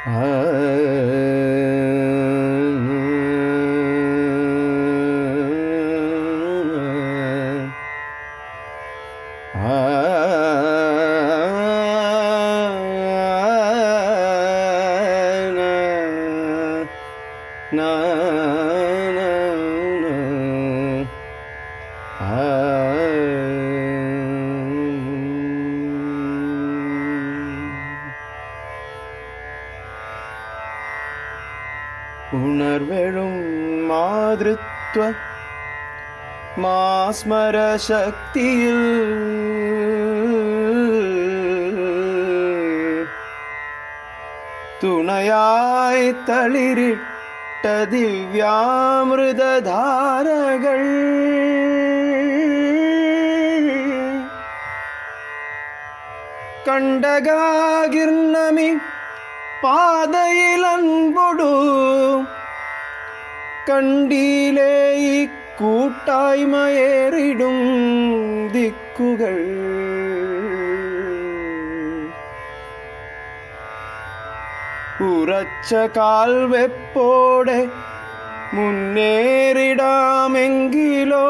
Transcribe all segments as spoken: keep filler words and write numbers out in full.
ഉണർവെഴും മാതൃത്വ മാസ്മര ശക്തിയിൽ തുണയായി തളിരിട്ട ദിവ്യാമൃതധാരകൾ കണ്ടകാകിർണമി പാതയിലൻപൊടു കണ്ടിലേ ഈ കൂട്ടായ്മയേറിടും ദിക്കുകൾ ഉറച്ച കാൽവെപ്പോടെ മുന്നേറിടാമെങ്കിലോ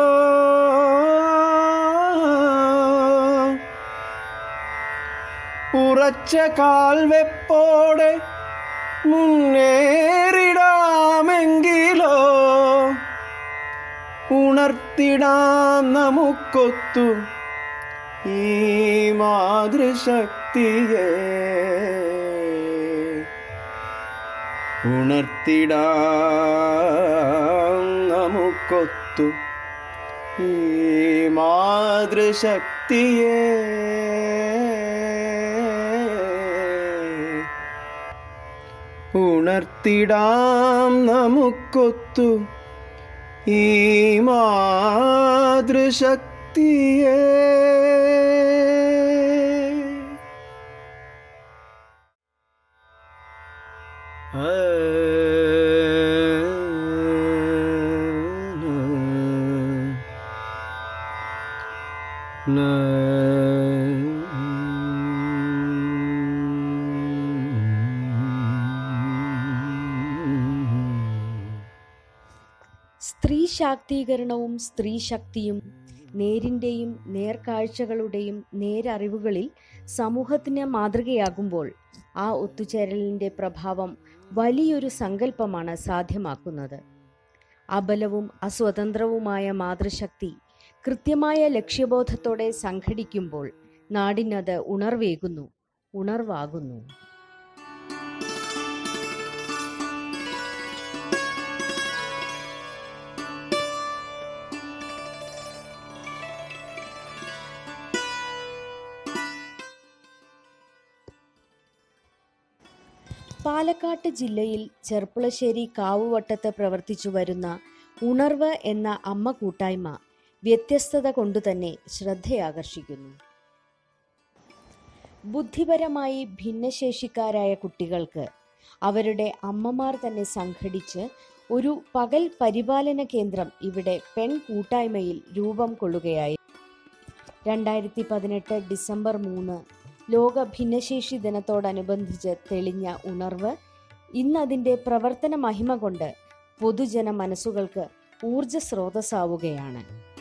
ഉറച്ച കാൽവെപ്പോടെ മുന്നേറിടാമെങ്കിലോ ഉണർത്തിടാം നമുക്കൊത്തു ഈ മാതൃശക്തിയെ ഉണർത്തിടാം നമുക്കൊത്തു ഈ മാതൃശക്തിയെ ഉണർത്തിടാം നമുക്കൊത്തു ഈ മാതൃശക്തിയെ. സ്ത്രീ ശാക്തീകരണവും സ്ത്രീ ശക്തിയും നേരിൻ്റെയും നേർക്കാഴ്ചകളുടെയും നേരറിവുകളിൽ സമൂഹത്തിന് മാതൃകയാകുമ്പോൾ ആ ഒത്തുചേരലിൻ്റെ പ്രഭാവം വലിയൊരു സങ്കല്പമാണ് സാധ്യമാക്കുന്നത്. അബലവും അസ്വതന്ത്രവുമായ മാതൃശക്തി കൃത്യമായ ലക്ഷ്യബോധത്തോടെ സംഘടിക്കുമ്പോൾ നാടിനത് ഉണർവേകുന്നു, ഉണർവാകുന്നു. പാലക്കാട് ജില്ലയിൽ ചെർപ്പുളശ്ശേരി കാവുവട്ടത്ത് പ്രവർത്തിച്ചു വരുന്ന ഉണർവ് എന്ന അമ്മ കൂട്ടായ്മ വ്യത്യസ്തത കൊണ്ടുതന്നെ ശ്രദ്ധയാകർഷിക്കുന്നു. ബുദ്ധിപരമായി ഭിന്നശേഷിക്കാരായ കുട്ടികൾക്ക് അവരുടെ അമ്മമാർ തന്നെ സംഘടിച്ച് ഒരു പകൽ പരിപാലന കേന്ദ്രം ഇവിടെ പെൺ കൂട്ടായ്മയിൽ രൂപം കൊള്ളുകയായി. രണ്ടായിരത്തി പതിനെട്ട് ഡിസംബർ മൂന്ന് ലോക ഭിന്നശേഷി ദിനത്തോടനുബന്ധിച്ച് തെളിഞ്ഞ ഉണർവ് ഇന്നതിൻ്റെ പ്രവർത്തന മഹിമ കൊണ്ട് പൊതുജന മനസ്സുകൾക്ക് ഊർജ സ്രോതസ്സാവുകയാണ്.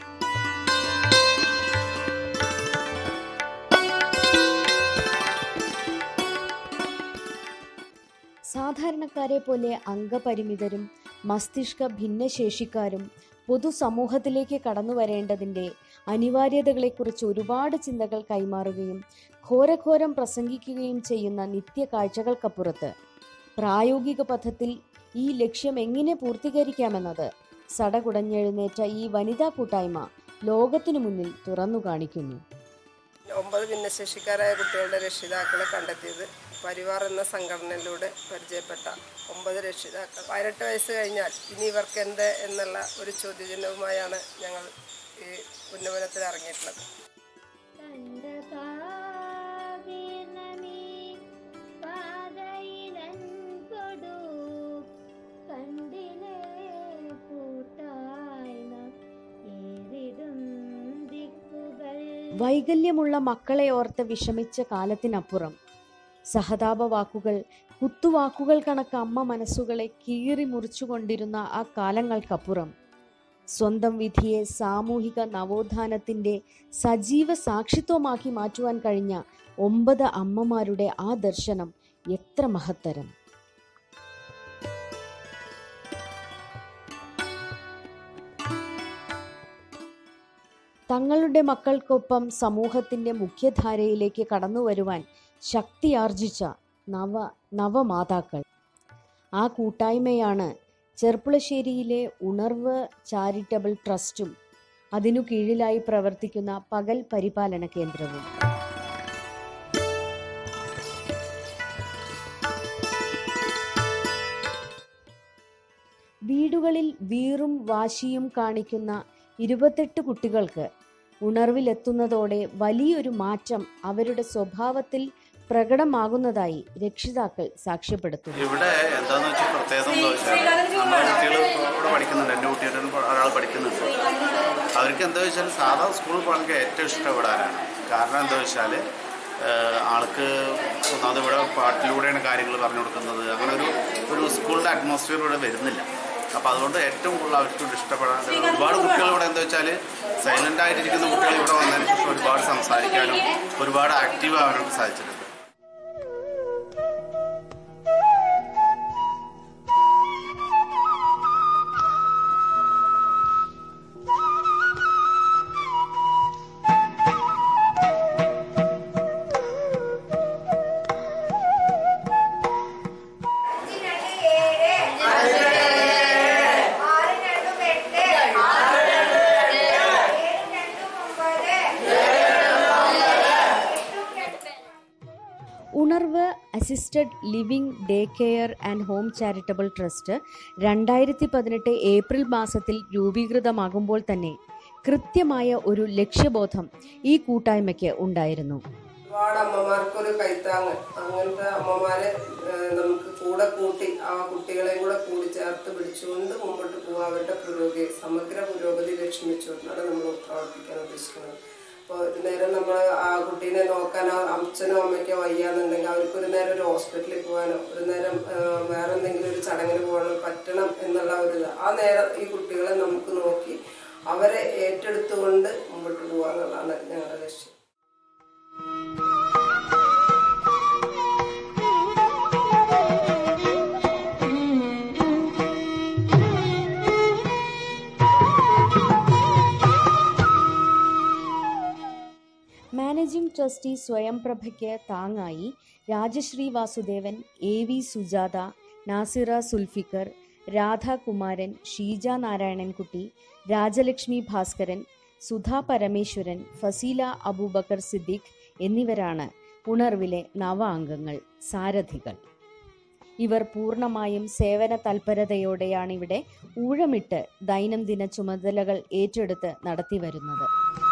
സാധാരണക്കാരെ പോലെ അംഗപരിമിതരും മസ്തിഷ്ക ഭിന്നശേഷിക്കാരും പൊതുസമൂഹത്തിലേക്ക് കടന്നു വരേണ്ടതിൻ്റെ അനിവാര്യതകളെക്കുറിച്ച് ഒരുപാട് ചിന്തകൾ കൈമാറുകയും ഘോരഘോരം പ്രസംഗിക്കുകയും ചെയ്യുന്ന നിത്യ കാഴ്ചകൾക്കപ്പുറത്ത് പ്രായോഗിക പഥത്തിൽ ഈ ലക്ഷ്യം എങ്ങനെ പൂർത്തീകരിക്കാമെന്നത് സടകുടഞ്ഞെഴുന്നേറ്റ ഈ വനിതാ കൂട്ടായ്മ ലോകത്തിനു മുന്നിൽ തുറന്നു കാണിക്കുന്നു. ഒമ്പത് ഭിന്നശേഷിക്കാരായ കുട്ടികളുടെ രക്ഷിതാക്കളെ കണ്ടെത്തിയത് പരിവാർ എന്ന സംഘടനയിലൂടെ പരിചയപ്പെട്ട ഒമ്പത് രക്ഷിതാക്കൾ. പതിനെട്ട് വയസ്സ് കഴിഞ്ഞാൽ ഇനി ഇവർക്ക് എന്ത് എന്നുള്ള ഒരു ചോദ്യചിഹ്നവുമായാണ് ഞങ്ങൾ ഈ ഉന്നമനത്തിൽ ഇറങ്ങിയിട്ടുള്ളത്. വൈകല്യമുള്ള മക്കളെ ഓർത്ത് വിഷമിച്ച കാലത്തിനപ്പുറം സഹതാപ വാക്കുകൾ കുത്തുവാക്കുകൾ കണക്ക് അമ്മ മനസ്സുകളെ കീറി മുറിച്ചുകൊണ്ടിരുന്ന ആ കാലങ്ങൾക്കപ്പുറം സ്വന്തം വിധിയെ സാമൂഹിക നവോത്ഥാനത്തിൻ്റെ സജീവ സാക്ഷിത്വമാക്കി മാറ്റുവാൻ കഴിഞ്ഞ ഒമ്പത് അമ്മമാരുടെ ആ ദർശനം എത്ര മഹത്തരം! തങ്ങളുടെ മക്കൾക്കൊപ്പം സമൂഹത്തിൻ്റെ മുഖ്യധാരയിലേക്ക് കടന്നു വരുവാൻ ശക്തിയാർജിച്ച നവ നവമാതാക്കൾ. ആ കൂട്ടായ്മയാണ് ചെർപ്പുളശ്ശേരിയിലെ ഉണർവ് ചാരിറ്റബിൾ ട്രസ്റ്റും അതിനു കീഴിലായി പ്രവർത്തിക്കുന്ന പകൽ പരിപാലന കേന്ദ്രവും. വീടുകളിൽ വീറും വാശിയും കാണിക്കുന്ന ഇരുപത്തെട്ട് കുട്ടികൾക്ക് ഉണർവിലെത്തുന്നതോടെ വലിയൊരു മാറ്റം അവരുടെ സ്വഭാവത്തിൽ പ്രകടമാകുന്നതായി രക്ഷിതാക്കൾ സാക്ഷ്യപ്പെടുത്തുന്നു. ഇവിടെ എന്താണെന്ന് വെച്ചാൽ പ്രത്യേകത എന്താ വെച്ചാൽ നമ്മുടെ കുട്ടികൾ ഇവിടെ പഠിക്കുന്നുണ്ട്, എൻ്റെ കുട്ടിയുടെ ഒരാൾ പഠിക്കുന്നുണ്ട്. അവർക്ക് എന്താ വെച്ചാൽ സാധാ സ്കൂളിൽ പോകാനൊക്കെ ഏറ്റവും ഇഷ്ടപ്പെടാനാണ്. കാരണം എന്താ വെച്ചാൽ ആൾക്ക് ഒന്നാമത് ഇവിടെ പാട്ടിലൂടെയാണ് കാര്യങ്ങൾ പറഞ്ഞു കൊടുക്കുന്നത്. അങ്ങനെ ഒരു ഒരു സ്കൂളിൻ്റെ അറ്റ്മോസ്ഫിയർ ഇവിടെ വരുന്നില്ല. അപ്പോൾ അതുകൊണ്ട് ഏറ്റവും കൂടുതൽ അവർക്ക് ഇഷ്ടപ്പെടാൻ ഒരുപാട് കുട്ടികൾ ഇവിടെ എന്താ വെച്ചാൽ സൈലൻ്റ് ആയിട്ടിരിക്കുന്ന കുട്ടികൾ ഇവിടെ വന്നതിന് ശേഷം ഒരുപാട് സംസാരിക്കാനും ഒരുപാട് ആക്റ്റീവ് ആവാനൊക്കെ സാധിച്ചിട്ടുണ്ട്. Unarvu assisted living day care and home charitable trust രണ്ടായിരത്തി പതിനെട്ട് ഏപ്രിൽ മാസത്തിൽ രൂപീകൃതമാകുമ്പോൾ തന്നെ കൃത്യമായ ഒരു ലക്ഷ്യബോധം ഈ കൂട്ടായ്മയ്ക്ക് ഉണ്ടായിരുന്നു. ഒരുപാട് അമ്മമാർക്കൊരു കൈത്താങ്ങ്, അങ്ങനത്തെ അമ്മമാരെ നമുക്ക് കൂടെ കൂട്ടി ആ കുട്ടികളെയും കൂടെ കൂടി ചേർത്ത് പിടിച്ചുകൊണ്ട് മുമ്പോട്ട് പോകാൻ അവരുടെ പുരോഗതി സമഗ്ര പുരോഗതി ലക്ഷ്യമിച്ചുകൊണ്ടാണ് നമ്മൾ പ്രവർത്തിക്കാൻ ഉദ്ദേശിക്കുന്നത്. അപ്പോൾ ഒരു നേരം നമ്മൾ ആ കുട്ടീനെ നോക്കാനോ അച്ഛനോ അമ്മയ്ക്കോ വയ്യാന്നുണ്ടെങ്കിൽ അവർക്കൊരു നേരം ഒരു ഹോസ്പിറ്റലിൽ പോകാനോ ഒരു നേരം വേറെ എന്തെങ്കിലും ഒരു ചടങ്ങിന് പോകാനോ പറ്റണം എന്നുള്ള ഒരു ഇത് ആ നേരം ഈ കുട്ടികളെ നമുക്ക് നോക്കി അവരെ ഏറ്റെടുത്തുകൊണ്ട് മുമ്പോട്ട് പോകുക എന്നുള്ളതാണ് ഞങ്ങളുടെ ലക്ഷ്യം. മാനേജിംഗ് ട്രസ്റ്റി സ്വയംപ്രഭയ്ക്ക് താങ്ങായി രാജശ്രീ വാസുദേവൻ, എ വി സുജാത, നാസിറ സുൽഫിക്കർ, രാധാകുമാരൻ, ഷീജ നാരായണൻകുട്ടി, രാജലക്ഷ്മി ഭാസ്കരൻ, സുധാ പരമേശ്വരൻ, ഫസീല അബൂബക്കർ സിദ്ദീഖ് എന്നിവരാണ് ഉണർവിലെ നവ അംഗങ്ങൾ, സാരഥികൾ. ഇവർ പൂർണ്ണമായും സേവന തൽപരതയോടെയാണ് ഇവിടെ ഊഴമിട്ട് ദൈനംദിന ചുമതലകൾ ഏറ്റെടുത്ത് നടത്തിവരുന്നത്.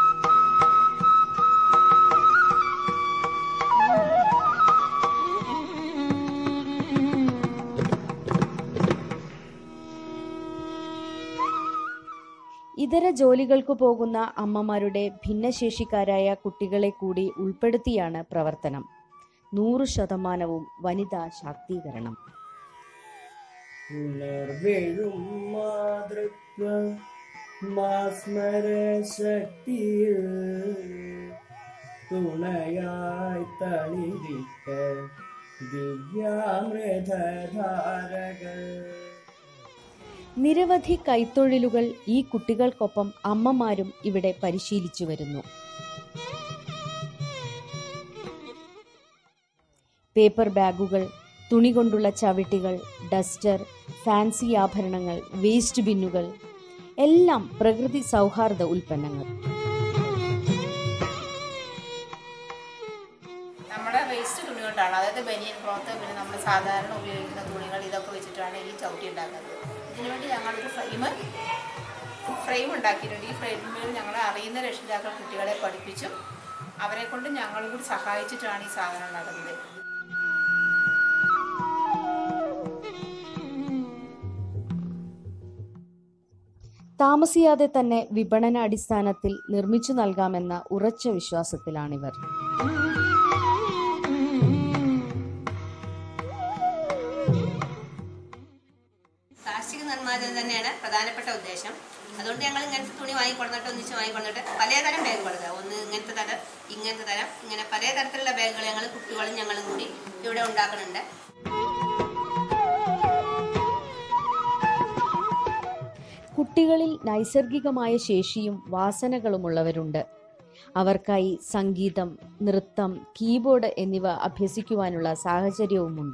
ഇതര ജോലികൾക്ക് പോകുന്ന അമ്മമാരുടെ ഭിന്നശേഷിക്കാരായ കുട്ടികളെ കൂടി ഉൾപ്പെടുത്തിയാണ് പ്രവർത്തനം. നൂറ് ശതമാനവും വനിതാ ശാക്തീകരണം. ഉണർവെഴും മാതൃത്വ മാസ്മര ശക്തിയിൽ തുണയായി തളിരിട്ട ദിവ്യാമൃതധാരകൾ. നിരവധി കൈത്തൊഴിലുകൾ ഈ കുട്ടികൾക്കൊപ്പം അമ്മമാരും ഇവിടെ പരിശീലിച്ചു വരുന്നു. പേപ്പർ ബാഗുകൾ, തുണി കൊണ്ടുള്ള ചവിട്ടികൾ, ഡസ്റ്റർ, ഫാൻസി ആഭരണങ്ങൾ, വേസ്റ്റ് ബിന്നുകൾ എല്ലാം പ്രകൃതി സൗഹാർദ്ദ ഉൽപ്പന്നങ്ങൾ. നമ്മുടെ വേസ്റ്റ് തുണി കൊണ്ടാണ്, അതായത് ബനിയൻ ക്ലോത്ത്, പിന്നെ നമ്മൾ സാധാരണ ഉപയോഗിക്കുന്ന തുണികൾ ഇതൊക്കെ വെച്ചിട്ടാണ് ഈ ചവിട്ടി ഉണ്ടാക്കുന്നത്. ഇതിനുവേണ്ടി ഞങ്ങളൊരു ഫ്രെയിം ഫ്രെയിം ഉണ്ടാക്കിയിട്ടുണ്ട്. ഈ ഫ്രെയിമിൽ ഞങ്ങൾ അറിയുന്ന രക്ഷിതാക്കൾ കുട്ടികളെ പഠിപ്പിച്ചും അവരെ കൊണ്ട് ഞങ്ങളും കൂടി സഹായിച്ചിട്ടാണ് ഈ സാധനം നടന്നത്. താമസിയാതെ തന്നെ വിപണന അടിസ്ഥാനത്തിൽ നിർമ്മിച്ചു നൽകാമെന്ന ഉറച്ച വിശ്വാസത്തിലാണിവർ. എന്നത് തന്നെയാണ് പ്രധാനപ്പെട്ട ഉദ്ദേശം. അതുകൊണ്ട് ഞങ്ങൾ ഇങ്ങനത്തെ തുണി വാങ്ങിക്കൊണ്ടിട്ട് ഒന്നിച്ച് വാങ്ങിക്കൊണ്ടിട്ട് പലതരം ബാഗുകൾ, ഒന്ന് ഇങ്ങനത്തെ തരം, ഇങ്ങനത്തെ തരം, ഇങ്ങനെ പല തരത്തിലുള്ള ബാഗുകൾ ഞങ്ങൾ കുട്ടികളും ഞങ്ങളും കൂടി ഇവിടെ ഉണ്ടാക്കുന്നുണ്ട്. കുട്ടികളിൽ നൈസർഗികമായ ശേഷിയും വാസനകളുമുള്ളവരുണ്ട്. അവർക്കായി സംഗീതം, നൃത്തം, കീബോർഡ് എന്നിവ അഭ്യസിക്കുവാനുള്ള സാഹചര്യവുമുണ്ട്.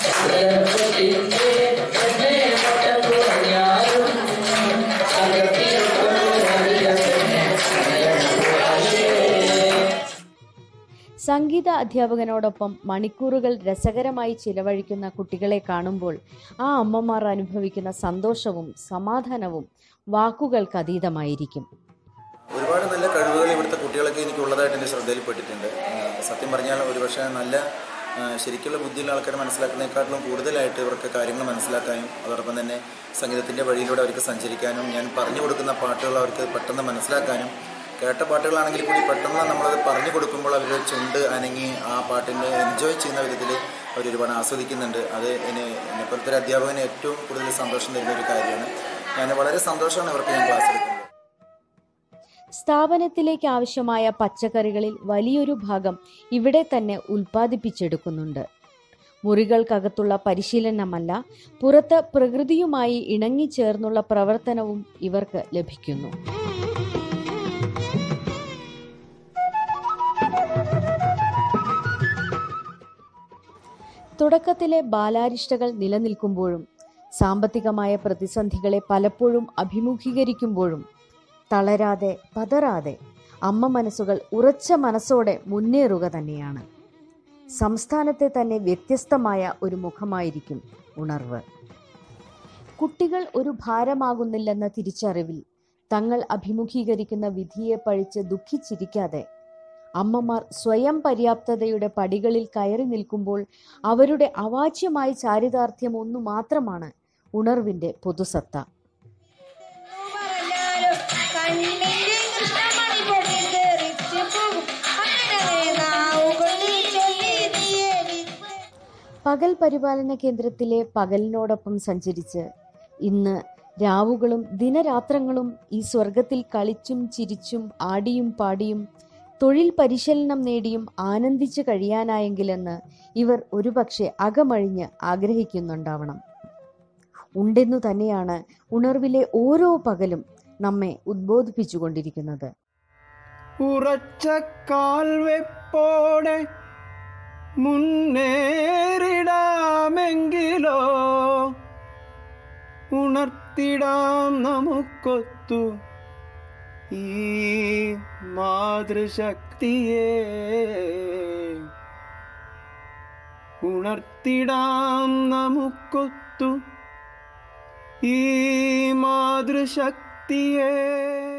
സംഗീത അധ്യാപകനോടൊപ്പം മണിക്കൂറുകൾ രസകരമായി ചിലവഴിക്കുന്ന കുട്ടികളെ കാണുമ്പോൾ ആ അമ്മമാർ അനുഭവിക്കുന്ന സന്തോഷവും സമാധാനവും വാക്കുകൾക്ക് അതീതമായിരിക്കും. ഒരുപാട് നല്ല കഴിവുകൾ ഇവിടുത്തെ കുട്ടികളൊക്കെ എനിക്കുള്ളതായിട്ട് എൻ്റെ ശ്രദ്ധയിൽപ്പെട്ടിട്ടുണ്ട്. സത്യം പറഞ്ഞാൽ ഒരുപക്ഷെ നല്ല ശരിക്കുള്ള ബുദ്ധിയുള്ള ആൾക്കാർ മനസ്സിലാക്കുന്നതിനേക്കാട്ടിലും കൂടുതലായിട്ട് ഇവർക്ക് കാര്യങ്ങൾ മനസ്സിലാക്കാനും അതോടൊപ്പം തന്നെ സംഗീതത്തിൻ്റെ വഴിയിലൂടെ അവർക്ക് സഞ്ചരിക്കാനും ഞാൻ പറഞ്ഞു കൊടുക്കുന്ന പാട്ടുകൾ അവർക്ക് പെട്ടെന്ന് മനസ്സിലാക്കാനും, കേട്ട പാട്ടുകളാണെങ്കിൽ കൂടി പെട്ടെന്ന് നമ്മളത് പറഞ്ഞു കൊടുക്കുമ്പോൾ അവർ ചുണ്ട് അനങ്ങി ആ പാട്ടിനെ എൻജോയ് ചെയ്യുന്ന വിധത്തിൽ അവർ ഒരുപാട് ആസ്വദിക്കുന്നുണ്ട്. അത് എന്നെ എന്നെപ്പോലത്തെ ഒരു അധ്യാപകന് ഏറ്റവും കൂടുതൽ സന്തോഷം തരുന്ന ഒരു കാര്യമാണ്. ഞാൻ വളരെ സന്തോഷമാണ് അവർക്ക് ഞാൻ ക്ലാസ് എടുക്കുന്നത്. സ്ഥാപനത്തിലേക്ക് ആവശ്യമായ പച്ചക്കറികളിൽ വലിയൊരു ഭാഗം ഇവിടെ തന്നെ ഉൽപ്പാദിപ്പിച്ചെടുക്കുന്നുണ്ട്. മുറികൾക്കകത്തുള്ള പരിശീലനമല്ല, പുറത്ത് പ്രകൃതിയുമായി ഇണങ്ങിച്ചേർന്നുള്ള പ്രവർത്തനവും ഇവർക്ക് ലഭിക്കുന്നു. തുടക്കത്തിലെ ബാലാരിഷ്ടകൾ നിലനിൽക്കുമ്പോഴും സാമ്പത്തികമായ പ്രതിസന്ധികളെ പലപ്പോഴും അഭിമുഖീകരിക്കുമ്പോഴും തളരാതെ പതറാതെ അമ്മ മനസ്സുകൾ ഉറച്ച മനസ്സോടെ മുന്നേറുക തന്നെയാണ്. സംസ്ഥാനത്തെ തന്നെ വ്യത്യസ്തമായ ഒരു മുഖമായിരിക്കും ഉണർവ്. കുട്ടികൾ ഒരു ഭാരമാകുന്നില്ലെന്ന തിരിച്ചറിവിൽ തങ്ങൾ അഭിമുഖീകരിക്കുന്ന വിധിയെ പഴിച്ച് ദുഃഖിച്ചിരിക്കാതെ അമ്മമാർ സ്വയം പര്യാപ്തതയുടെ പടികളിൽ കയറി നിൽക്കുമ്പോൾ അവരുടെ അവാച്യമായ ചാരിതാർത്ഥ്യം ഒന്നു മാത്രമാണ് ഉണർവിൻ്റെ പൊതുസത്ത. പകൽ പരിപാലന കേന്ദ്രത്തിലെ പകലിനോടൊപ്പം സഞ്ചരിച്ച് ഇന്ന് രാവുകളും ദിനരാത്രങ്ങളും ഈ സ്വർഗത്തിൽ കളിച്ചും ചിരിച്ചും ആടിയും പാടിയും തൊഴിൽ പരിശീലനം നേടിയും ആനന്ദിച്ച് കഴിയാനായെങ്കിലെന്ന് ഇവർ ഒരുപക്ഷെ അകമഴിഞ്ഞ് ആഗ്രഹിക്കുന്നുണ്ടാവണം. ഉണ്ടെന്നു തന്നെയാണ് ഉണർവിലെ ഓരോ പകലും നമ്മെ ഉദ്ബോധിപ്പിച്ചുകൊണ്ടിരിക്കുന്നത്. ഉറച്ച കാൽവെപ്പോടെ മുന്നേറിടാമെങ്കിലോ ഉണർത്തിടാം നമുക്കൊത്തു ഈ മാതൃശക്തിയെ, ഉണർത്തിടാം നമുക്കൊത്തു ഈ മാതൃശക്തിയെ.